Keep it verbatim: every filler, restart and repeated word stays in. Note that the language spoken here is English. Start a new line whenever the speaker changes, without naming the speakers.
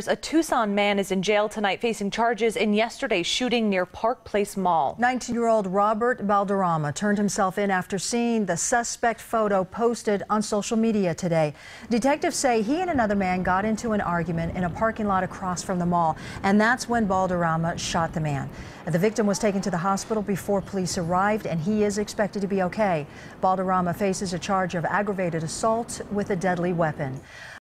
A Tucson man is in jail tonight facing charges in yesterday's shooting near Park Place Mall.
nineteen-year-old Robert Valderrama turned himself in after seeing the suspect photo posted on social media today. Detectives say he and another man got into an argument in a parking lot across from the mall, and that's when Valderrama shot the man. The victim was taken to the hospital before police arrived, and he is expected to be okay. Valderrama faces a charge of aggravated assault with a deadly weapon.